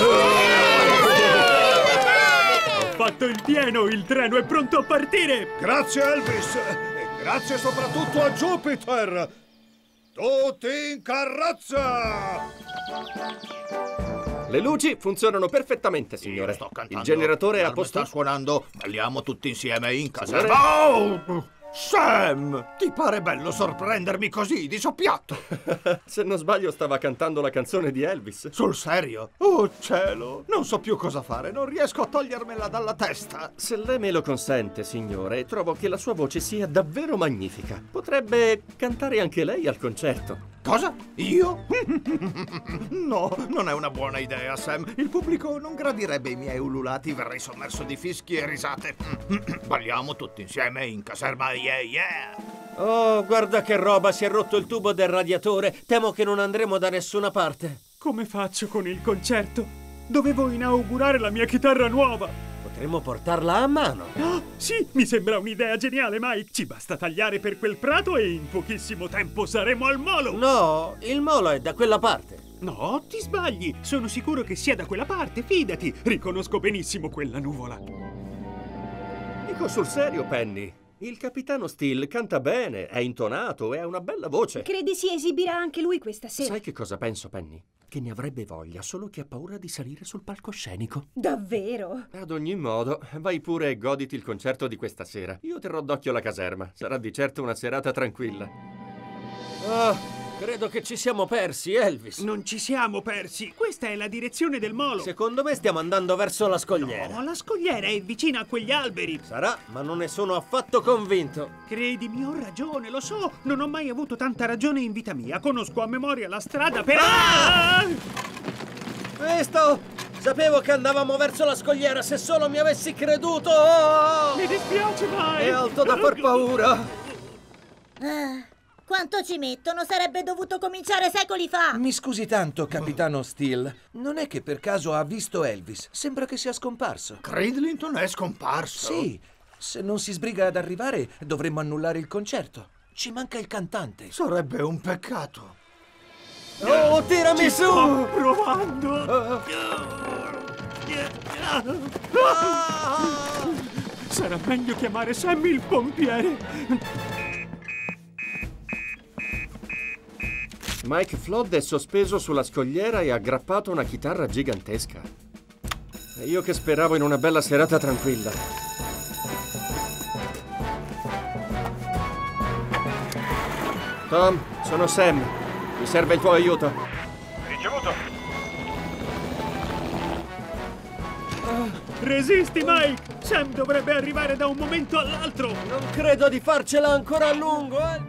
Ho fatto il pieno, il treno è pronto a partire! Grazie, Elvis! E grazie soprattutto a Jupiter! Tutti in carrozza! Le luci funzionano perfettamente, signore. Sto cantando. Il generatore è a posto. Sta suonando. Balliamo tutti insieme in caserma. Oh! Sam! Ti pare bello sorprendermi così, di soppiatto? Se non sbaglio stava cantando la canzone di Elvis. Sul serio? Oh cielo! Non so più cosa fare, non riesco a togliermela dalla testa. Se lei me lo consente, signore, trovo che la sua voce sia davvero magnifica. Potrebbe cantare anche lei al concerto. Cosa? Io? No, non è una buona idea, Sam. Il pubblico non gradirebbe i miei ululati, verrei sommerso di fischi e risate. Balliamo tutti insieme in caserma, yeah yeah! Oh, guarda che roba, si è rotto il tubo del radiatore. Temo che non andremo da nessuna parte. Come faccio con il concerto? Dovevo inaugurare la mia chitarra nuova. Potremmo portarla a mano. Oh, sì, mi sembra un'idea geniale, Mike. Ci basta tagliare per quel prato e in pochissimo tempo saremo al molo. No, il molo è da quella parte. No, ti sbagli. Sono sicuro che sia da quella parte, fidati. Riconosco benissimo quella nuvola. Dico sul serio, Penny. Il capitano Steele canta bene, è intonato e ha una bella voce. Credi si esibirà anche lui questa sera? Sai che cosa penso, Penny? Che ne avrebbe voglia, solo che ha paura di salire sul palcoscenico. Davvero? Ad ogni modo, vai pure e goditi il concerto di questa sera. Io terrò d'occhio la caserma. Sarà di certo una serata tranquilla. Oh, credo che ci siamo persi, Elvis. Non ci siamo persi. Questa è la direzione del molo. Secondo me stiamo andando verso la scogliera. No, la scogliera è vicina a quegli alberi. Sarà, ma non ne sono affatto convinto. Credimi, ho ragione, lo so. Non ho mai avuto tanta ragione in vita mia. Conosco a memoria la strada per... Visto? Sapevo che andavamo verso la scogliera, se solo mi avessi creduto! Oh! Mi dispiace, Mike! È alto da far paura! Quanto ci mettono? Sarebbe dovuto cominciare secoli fa! Mi scusi tanto, capitano Steele. Non è che per caso ha visto Elvis? Sembra che sia scomparso. Cridlington è scomparso? Sì. Se non si sbriga ad arrivare, dovremmo annullare il concerto. Ci manca il cantante. Sarebbe un peccato. Oh, tirami su! Sto provando! Sarà meglio chiamare Sam il pompiere! Mike Flood è sospeso sulla scogliera e ha aggrappato una chitarra gigantesca. E io che speravo in una bella serata tranquilla. Tom, sono Sam. Mi serve il tuo aiuto. Ricevuto. Resisti, Mike! Sam dovrebbe arrivare da un momento all'altro! Non credo di farcela ancora a lungo, eh!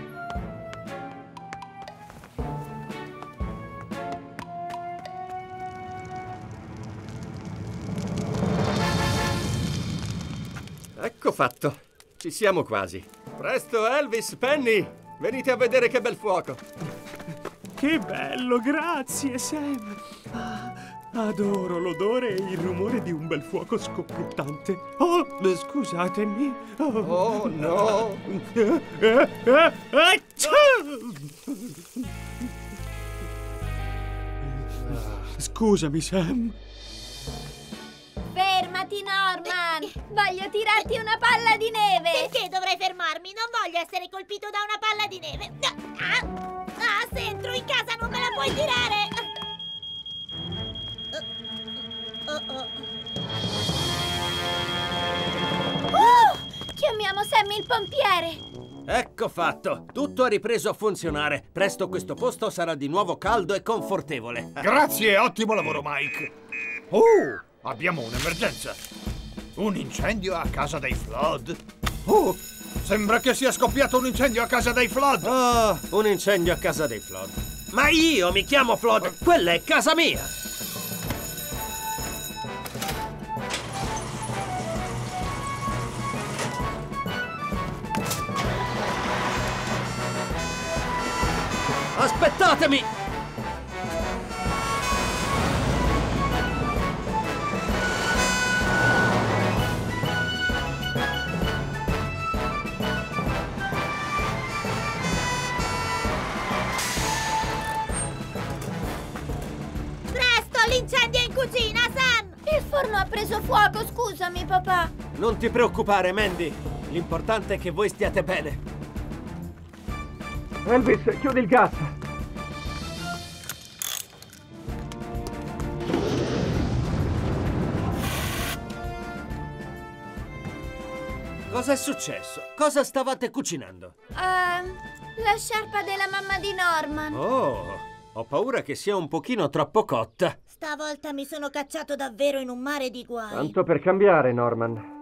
Ecco fatto. Ci siamo quasi. Presto, Elvis, Penny! Venite a vedere che bel fuoco. Che bello, grazie, Sam! Adoro l'odore e il rumore di un bel fuoco scoppiettante. Oh, scusatemi. Oh, no! Scusami, Sam. Fermati, Norman! Voglio tirarti una palla di neve! Perché dovrei fermarmi? Non voglio essere colpito da una palla di neve! Se entro in casa non me la puoi tirare! Chiamiamo Sammy il pompiere! Ecco fatto! Tutto è ripreso a funzionare. Presto questo posto sarà di nuovo caldo e confortevole. Grazie, ottimo lavoro, Mike. Abbiamo un'emergenza. Un incendio a casa dei Flood. Sembra che sia scoppiato un incendio a casa dei Flood. Un incendio a casa dei Flood. Ma io mi chiamo Flood. Quella è casa mia. Aspettatemi! Presto, l'incendio è in cucina, Sam! Il forno ha preso fuoco, scusami, papà. Non ti preoccupare, Mandy. L'importante è che voi stiate bene. Elvis, chiudi il gas! Cosa è successo? Cosa stavate cucinando? La sciarpa della mamma di Norman. Oh, ho paura che sia un pochino troppo cotta. Stavolta mi sono cacciato davvero in un mare di guai. Tanto per cambiare, Norman.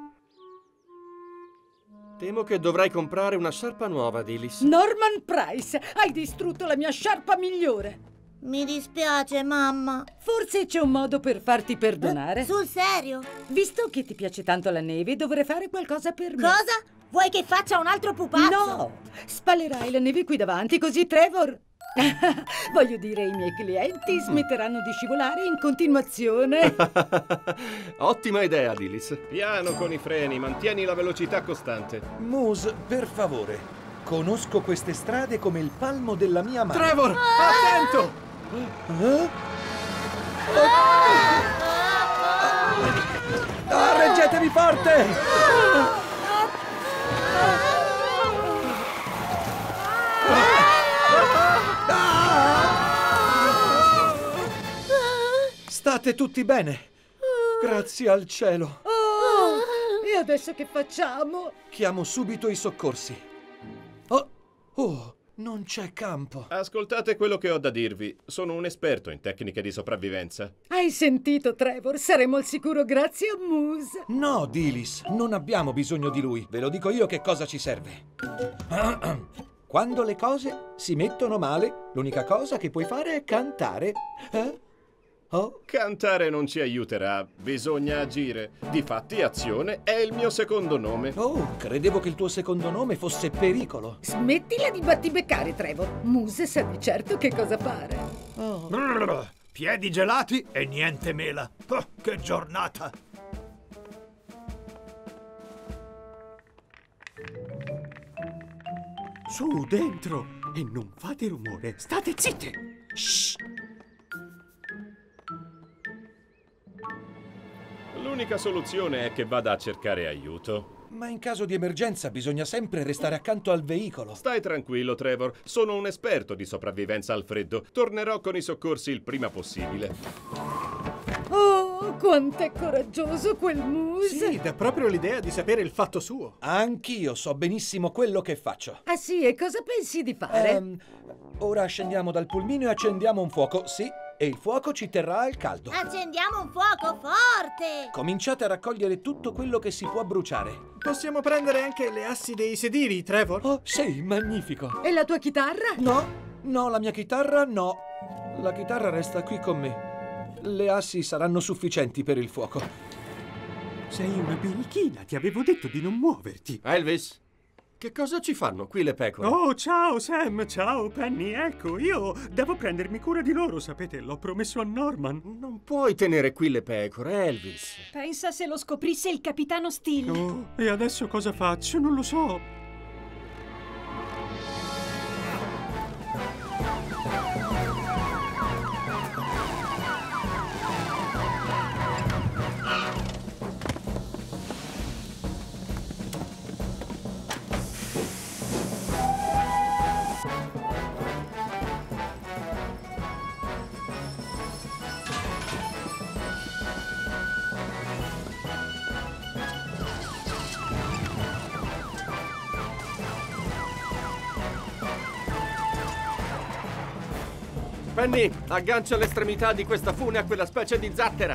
Temo che dovrai comprare una sciarpa nuova, Dilys. Norman Price, hai distrutto la mia sciarpa migliore. Mi dispiace, mamma. Forse c'è un modo per farti perdonare. Sul serio? Visto che ti piace tanto la neve, dovrei fare qualcosa per me. Cosa? Vuoi che faccia un altro pupazzo? No! Spallerai la neve qui davanti, così Trevor... Voglio dire, i miei clienti smetteranno di scivolare in continuazione. Ottima idea, Dilys. Piano con i freni, mantieni la velocità costante. Moose, per favore, conosco queste strade come il palmo della mia mano. Trevor, attento! Reggetevi forte! State tutti bene? Grazie al cielo. E adesso che facciamo? Chiamo subito i soccorsi. Non c'è campo. Ascoltate quello che ho da dirvi. Sono un esperto in tecniche di sopravvivenza. Hai sentito, Trevor? Saremo al sicuro grazie a Moose. No, Dilys, non abbiamo bisogno di lui. Ve lo dico io che cosa ci serve. Quando le cose si mettono male, l'unica cosa che puoi fare è cantare. Cantare non ci aiuterà, bisogna agire. Difatti, azione è il mio secondo nome. Credevo che il tuo secondo nome fosse pericolo. Smettila di battibeccare, Trevor. Moose sa di certo che cosa fare. Piedi gelati e niente mela. Che giornata! Su, dentro! E non fate rumore, state zitte! Shh! L'unica soluzione è che vada a cercare aiuto. Ma in caso di emergenza bisogna sempre restare accanto al veicolo. Stai tranquillo, Trevor. Sono un esperto di sopravvivenza al freddo. Tornerò con i soccorsi il prima possibile. Oh, quanto è coraggioso quel Moose! Sì, dà proprio l'idea di sapere il fatto suo. Anch'io so benissimo quello che faccio. Ah sì, e cosa pensi di fare? Ora scendiamo dal pulmino e accendiamo un fuoco, sì, e il fuoco ci terrà al caldo. Accendiamo un fuoco forte! Cominciate a raccogliere tutto quello che si può bruciare. Possiamo prendere anche le assi dei sedili, Trevor? Oh, sì, magnifico. E la tua chitarra? No, la mia chitarra no. La chitarra resta qui con me. Le assi saranno sufficienti per il fuoco. Sei una birichina, ti avevo detto di non muoverti. Elvis, che cosa ci fanno qui le pecore? Oh, ciao Sam, ciao Penny, ecco, io devo prendermi cura di loro, sapete, l'ho promesso a Norman. Non puoi tenere qui le pecore, Elvis. Pensa se lo scoprisse il capitano Steele. Oh, e adesso cosa faccio? Non lo so. Penny, aggancia l'estremità di questa fune a quella specie di zattera.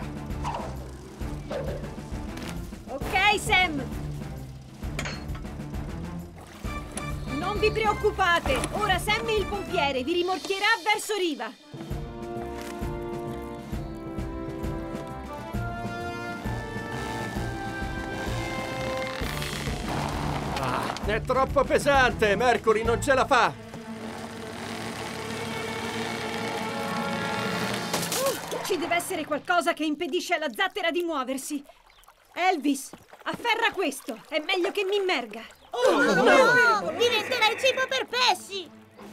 Ok, Sam. Non vi preoccupate. Ora Sam il pompiere vi rimorchierà verso riva. È troppo pesante, Mercury non ce la fa. Ci deve essere qualcosa che impedisce alla zattera di muoversi. Elvis, afferra questo. È meglio che mi immerga. Oh, no! Diventerai cibo per pesci!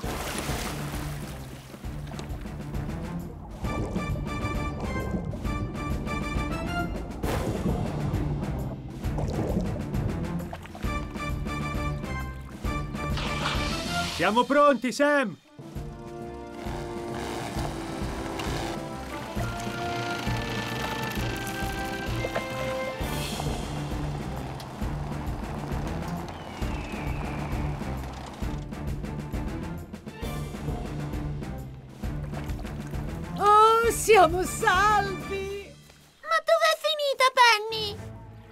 Siamo pronti, Sam! Oh, siamo salvi! Ma dov'è finita, Penny?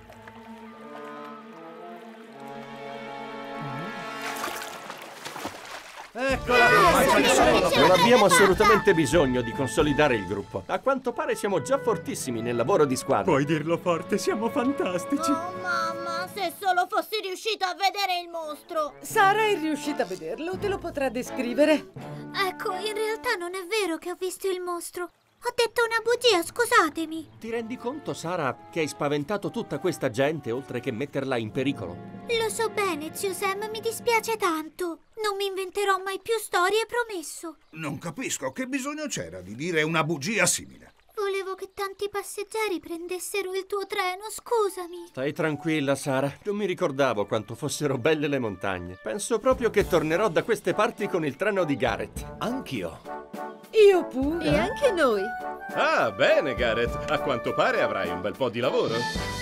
Eccola! Non abbiamo assolutamente bisogno di consolidare il gruppo. A quanto pare siamo già fortissimi nel lavoro di squadra. Puoi dirlo forte, siamo fantastici. Oh, mamma, se solo fossi riuscita a vedere il mostro! Sara è riuscita a vederlo, te lo potrà descrivere? Ecco, in realtà non è vero che ho visto il mostro. Ho detto una bugia, scusatemi. Ti rendi conto, Sara, che hai spaventato tutta questa gente oltre che metterla in pericolo? Lo so bene, zio Sam, mi dispiace tanto. Non mi inventerò mai più storie, promesso. Non capisco che bisogno c'era di dire una bugia simile. Volevo che tanti passeggeri prendessero il tuo treno, scusami. Stai tranquilla, Sara. Non mi ricordavo quanto fossero belle le montagne. Penso proprio che tornerò da queste parti con il treno di Gareth. Anch'io. Io pure. E anche noi. Ah, bene, Gareth. A quanto pare avrai un bel po' di lavoro.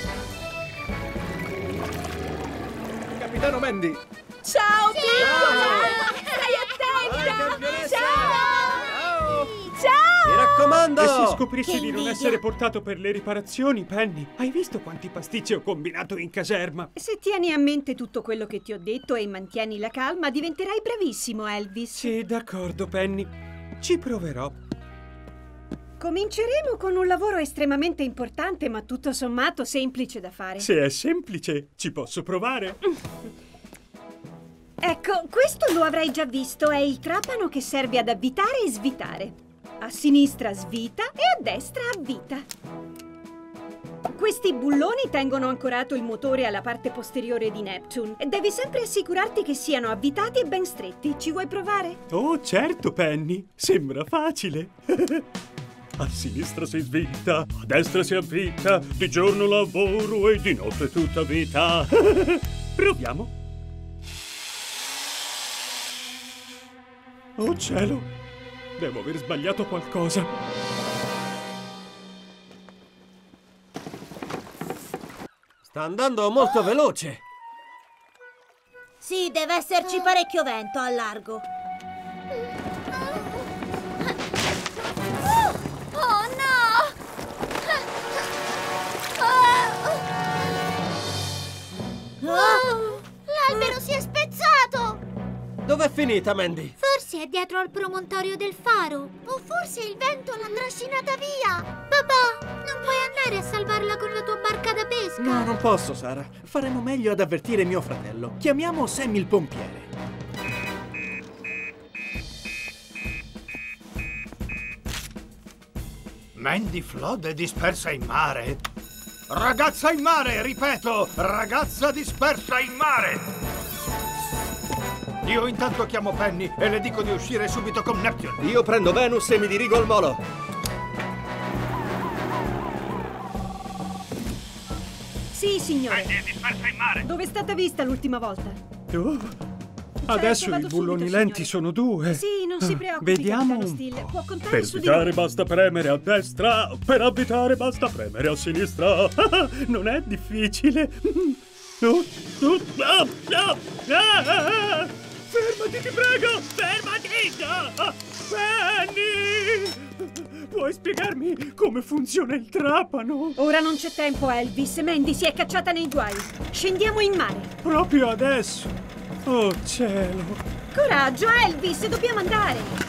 Capitano Mandy! Ciao, piccola! Stai attenta! Ciao! Ciao! Mi raccomando! E se scoprissi Che di non invidia. essere portato per le riparazioni, Penny, hai visto quanti pasticci ho combinato in caserma? Se tieni a mente tutto quello che ti ho detto e mantieni la calma, diventerai bravissimo, Elvis. Sì, d'accordo, Penny. Ci proverò. Cominceremo con un lavoro estremamente importante, ma tutto sommato semplice da fare. Se è semplice, ci posso provare. Ecco, questo lo avrai già visto, è il trapano che serve ad avvitare e svitare. A sinistra svita e a destra avvita. Questi bulloni tengono ancorato il motore alla parte posteriore di Neptune e devi sempre assicurarti che siano avvitati e ben stretti. Ci vuoi provare? Oh, certo, Penny. Sembra facile. A sinistra si svita, a destra si avvita, di giorno lavoro e di notte tutta vita. Proviamo. Oh cielo, devo aver sbagliato qualcosa. Sta andando molto veloce. Sì, deve esserci parecchio vento al largo. Oh no! L'albero si è spezzato! Dov'è finita, Mandy? Forse è dietro al promontorio del faro. O forse il vento l'ha trascinata via. Papà, non puoi andare a salvarla con la tua barca da pesca? No, non posso, Sara. Faremo meglio ad avvertire mio fratello. Chiamiamo Sam il pompiere. Mandy Flood è dispersa in mare. Ragazza in mare, ripeto, ragazza dispersa in mare. Io intanto chiamo Penny e le dico di uscire subito con Neptune. Io prendo Venus e mi dirigo al molo. Sì, signore. Mandy è dispersa in mare. Dove è stata vista l'ultima volta? Adesso i vado bulloni subito, lenti signore. sono due. Sì, non si preoccupi, Vediamo capitano un Steele. Può contare Per su di svitare noi. basta premere a destra, per avvitare basta premere a sinistra. Non è difficile. Fermati, ti prego! Fermati! No! Penny! Puoi spiegarmi come funziona il trapano? Ora non c'è tempo, Elvis. Mandy si è cacciata nei guai. Scendiamo in mare. Proprio adesso? Oh, cielo! Coraggio, Elvis! Dobbiamo andare!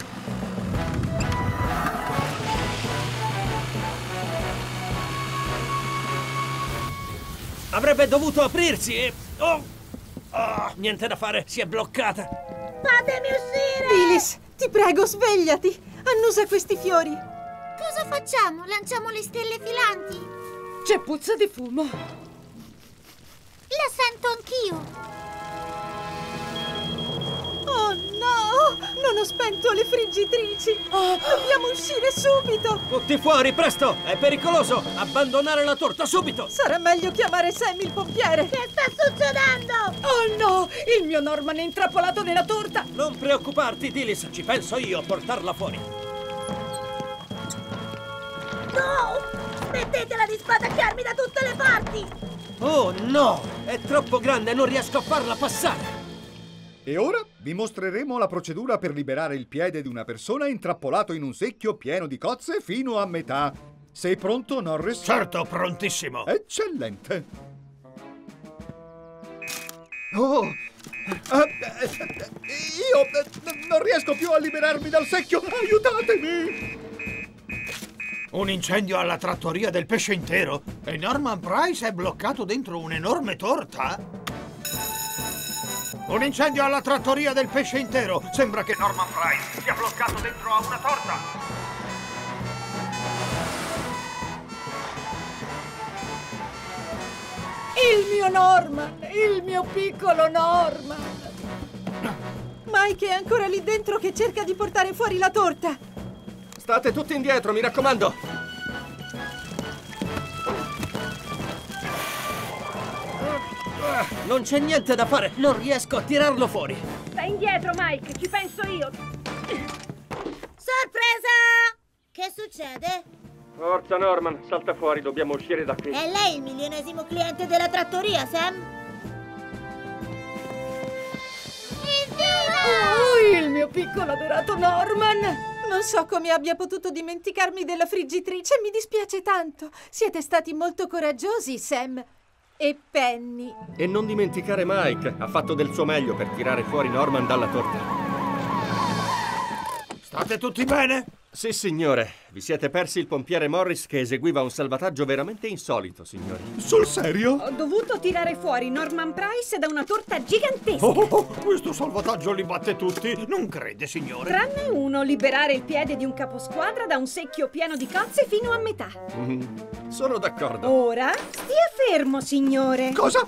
Avrebbe dovuto aprirsi e... Oh! Niente da fare, si è bloccata. Fatemi uscire! Phyllis, ti prego, svegliati! Annusa questi fiori! Cosa facciamo? Lanciamo le stelle filanti? C'è puzza di fumo. La sento anch'io. Oh no! Non ho spento le friggitrici! Dobbiamo uscire subito! Tutti fuori, presto! È pericoloso! Abbandonare la torta, subito! Sarà meglio chiamare Sam il pompiere! Che sta succedendo? Oh no! Il mio Norman è intrappolato nella torta! Non preoccuparti, Dillis, ci penso io a portarla fuori. No! Smettetela di spadacchiarmi da tutte le parti! Oh no! È troppo grande, non riesco a farla passare! E ora vi mostreremo la procedura per liberare il piede di una persona intrappolato in un secchio pieno di cozze fino a metà. Sei pronto, Norris? Certo, prontissimo. Eccellente. Oh! Io non riesco più a liberarmi dal secchio. Aiutatemi! Un incendio alla trattoria del pesce intero e Norman Price è bloccato dentro un'enorme torta? Un incendio alla trattoria del pesce intero! Sembra che Norman Price sia bloccato dentro a una torta! Il mio Norman! Il mio piccolo Norman! Mike è ancora lì dentro che cerca di portare fuori la torta! State tutti indietro, mi raccomando! Non c'è niente da fare, non riesco a tirarlo fuori. Stai indietro, Mike, ci penso io. Sorpresa! Che succede? Forza, Norman, salta fuori, dobbiamo uscire da qui. È lei il milionesimo cliente della trattoria, Sam? Oh, il mio piccolo adorato Norman! Non so come abbia potuto dimenticarmi della friggitrice, mi dispiace tanto. Siete stati molto coraggiosi, Sam e Penny. E non dimenticare Mike, ha fatto del suo meglio per tirare fuori Norman dalla torta. State tutti bene? Sì, signore. Vi siete persi il pompiere Morris che eseguiva un salvataggio veramente insolito, signori. Sul serio? Ho dovuto tirare fuori Norman Price da una torta gigantesca. Questo salvataggio li batte tutti, non crede, signore? Tranne uno, liberare il piede di un caposquadra da un secchio pieno di cozze fino a metà. Sono d'accordo. Ora, stia fermo, signore. Cosa?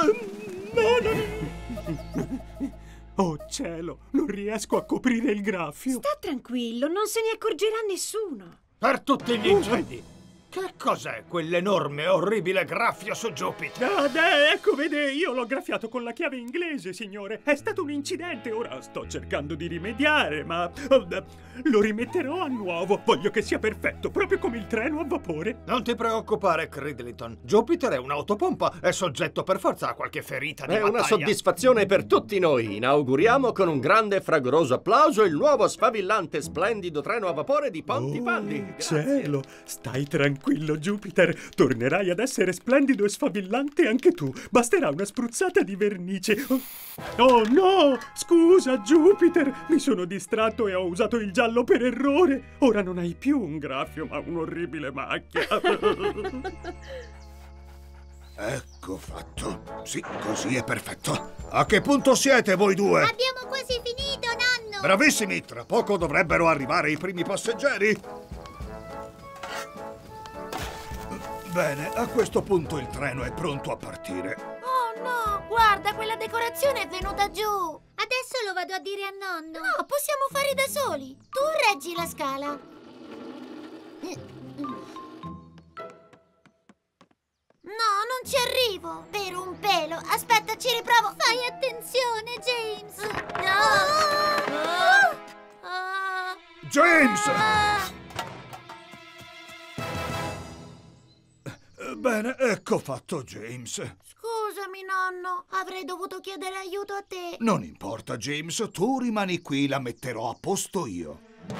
No. Oh cielo, non riesco a coprire il graffio. Sta tranquillo, non se ne accorgerà nessuno. Per tutti gli incendi! Che cos'è quell'enorme e orribile graffio su Jupiter? Ecco, vede, io l'ho graffiato con la chiave inglese, signore. È stato un incidente, ora sto cercando di rimediare, ma lo rimetterò a nuovo. Voglio che sia perfetto, proprio come il treno a vapore. Non ti preoccupare, Cridlington. Jupiter è un'autopompa, è soggetto per forza a qualche ferita di battaglia. È una soddisfazione per tutti noi. Inauguriamo con un grande e fragoroso applauso il nuovo sfavillante splendido treno a vapore di Pontypandy. Cielo, stai tranquillo, Jupiter. Tornerai ad essere splendido e sfavillante anche tu. Basterà una spruzzata di vernice. Oh no! Scusa, Jupiter. Mi sono distratto e ho usato il giallo per errore. Ora non hai più un graffio, ma un'orribile macchia. Ecco fatto. Sì, così è perfetto. A che punto siete voi due? Abbiamo quasi finito, nonno. Bravissimi, tra poco dovrebbero arrivare i primi passeggeri. Bene, a questo punto il treno è pronto a partire. Oh no, guarda, quella decorazione è venuta giù. Adesso lo vado a dire a nonno. No, possiamo fare da soli. Tu reggi la scala. No, non ci arrivo. Per un pelo. Aspetta, ci riprovo. Fai attenzione, James. James! Bene, ecco fatto, James. Scusami, nonno. Avrei dovuto chiedere aiuto a te. Non importa, James, tu rimani qui, la metterò a posto io.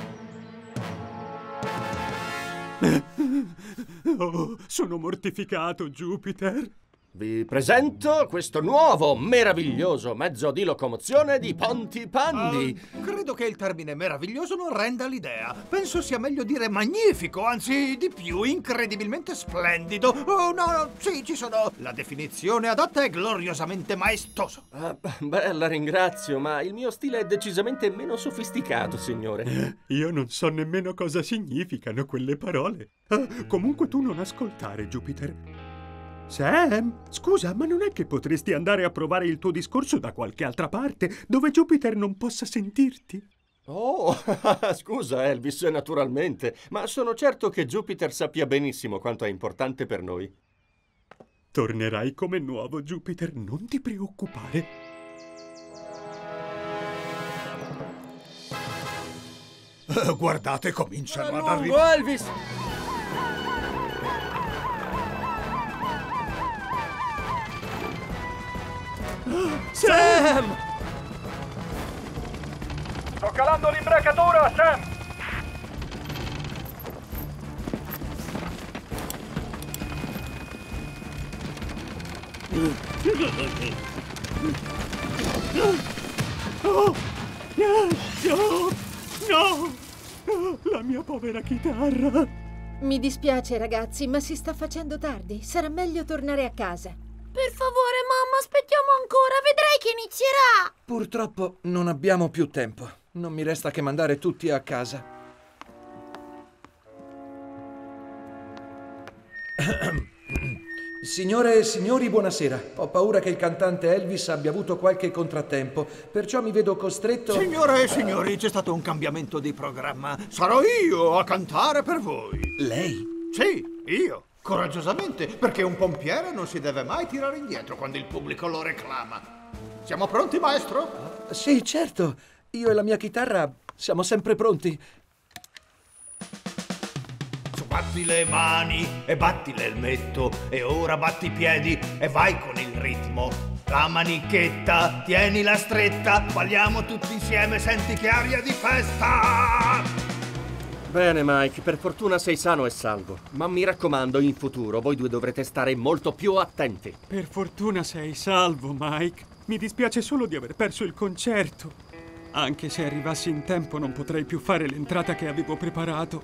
Oh, sono mortificato, Jupiter. Vi presento questo nuovo, meraviglioso mezzo di locomozione di Pontypandy. Credo che il termine meraviglioso non renda l'idea. Penso sia meglio dire magnifico, anzi di più, incredibilmente splendido. Oh, no, sì, ci sono. La definizione adatta è gloriosamente maestoso. Beh, la ringrazio, ma il mio stile è decisamente meno sofisticato, signore. Io non so nemmeno cosa significano quelle parole. Comunque tu non ascoltare, Jupiter. Sam, scusa, ma non è che potresti andare a provare il tuo discorso da qualche altra parte, dove Jupiter non possa sentirti? Oh, scusa Elvis, naturalmente, ma sono certo che Jupiter sappia benissimo quanto è importante per noi. Tornerai come nuovo, Jupiter, non ti preoccupare. Guardate, cominciano ad arrivare. Elvis! Sam! Sto calando l'imbracatura, Sam! Oh, no! La mia povera chitarra! Mi dispiace, ragazzi, ma si sta facendo tardi. Sarà meglio tornare a casa. Per favore, mamma, aspettiamo ancora. Vedrai che inizierà. Purtroppo non abbiamo più tempo. Non mi resta che mandare tutti a casa. Signore e signori, buonasera. Ho paura che il cantante Elvis abbia avuto qualche contrattempo, perciò mi vedo costretto... Signore e signori, c'è stato un cambiamento di programma. Sarò io a cantare per voi. Lei? Sì, io. Coraggiosamente, perché un pompiere non si deve mai tirare indietro quando il pubblico lo reclama. Siamo pronti, maestro? Sì, certo. Io e la mia chitarra siamo sempre pronti. Batti le mani e batti l'elmetto e ora batti i piedi e vai con il ritmo. La manichetta, tienila stretta, balliamo tutti insieme, senti che aria di festa! Bene, Mike, per fortuna sei sano e salvo. Ma mi raccomando, in futuro voi due dovrete stare molto più attenti. Per fortuna sei salvo, Mike. Mi dispiace solo di aver perso il concerto. Anche se arrivassi in tempo non potrei più fare l'entrata che avevo preparato.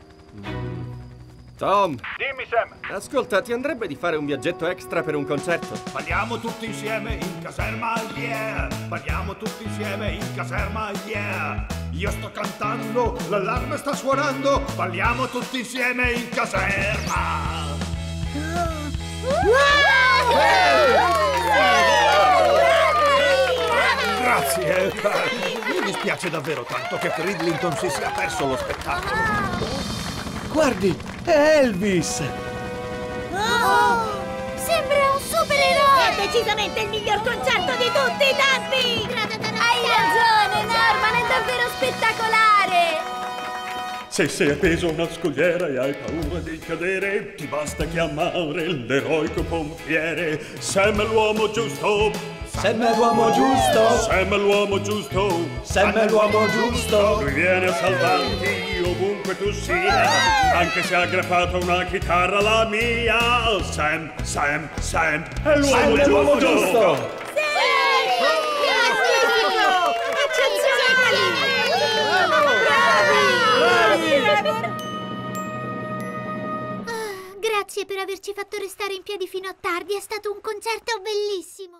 Tom! Dimmi, Sam! Ascolta, ti andrebbe di fare un viaggetto extra per un concerto? Balliamo tutti insieme in caserma, yeah! Balliamo tutti insieme in caserma, yeah! Io sto cantando, l'allarme sta suonando, balliamo tutti insieme in caserma! Grazie! Mi dispiace davvero tanto che Cridlington si sia perso lo spettacolo. Guardi, è Elvis! Oh, sembra un supereroe! È decisamente il miglior concerto di tutti i tempi! Hai ragione, Norman, è davvero spettacolare! Se sei appeso a una scogliera e hai paura di cadere, ti basta chiamare l'eroico pompiere. Sam è l'uomo giusto! Sam è l'uomo giusto! Sam è l'uomo giusto! Sam è l'uomo giusto! Lui viene a salvarti ovunque tu sia, anche se ha aggrappato una chitarra la mia. Sam è l'uomo giusto! Grazie per averci fatto restare in piedi fino a tardi, è stato un concerto bellissimo!